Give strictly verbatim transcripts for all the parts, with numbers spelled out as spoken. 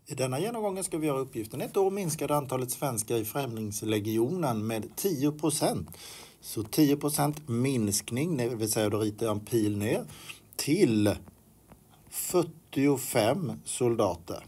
I denna genomgången ska vi göra uppgiften. Ett år minskade antalet svenskar i Främlingslegionen med tio procent. Så tio procent minskning, det vill säga då ritar jag en pil ner, till fyrtiofem soldater.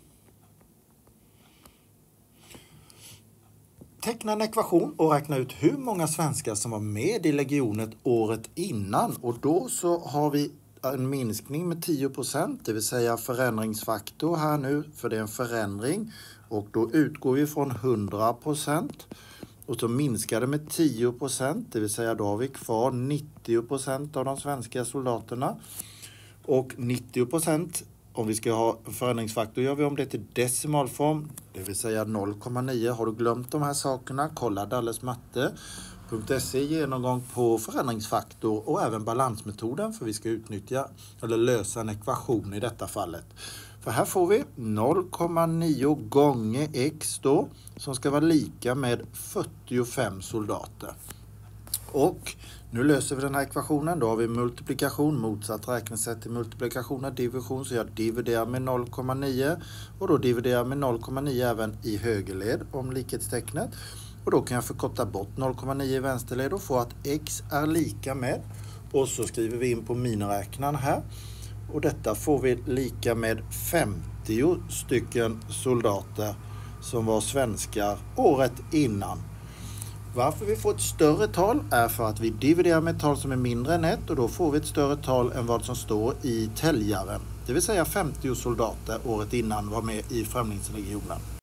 Teckna en ekvation och räkna ut hur många svenskar som var med i legionet året innan. Och då så har vi en minskning med tio procent, det vill säga förändringsfaktor här nu, för det är en förändring. Och då utgår vi från hundra procent. Och så minskar det med tio procent, det vill säga då har vi kvar nittio procent av de svenska soldaterna. Och nittio procent, om vi ska ha en förändringsfaktor, gör vi om det till decimalform, det vill säga noll komma nio. Har du glömt de här sakerna, kolla Dalles matte punkt se genomgång på förändringsfaktor och även balansmetoden, för vi ska utnyttja eller lösa en ekvation i detta fallet. För här får vi noll komma nio gånger x då, som ska vara lika med fyrtiofem soldater. Och nu löser vi den här ekvationen. Då har vi multiplikation, motsatt räknesätt till multiplikation är division. Så jag dividerar med noll komma nio och då dividerar jag med noll komma nio även i högerled om likhetstecknet. Och då kan jag förkorta bort noll komma nio i vänsterled och få att x är lika med. Och så skriver vi in på miniräknaren här. Och detta får vi lika med femtio stycken soldater som var svenskar året innan. Varför vi får ett större tal är för att vi dividerar med ett tal som är mindre än ett och då får vi ett större tal än vad som står i täljaren. Det vill säga femtio soldater året innan var med i Främlingslegionen.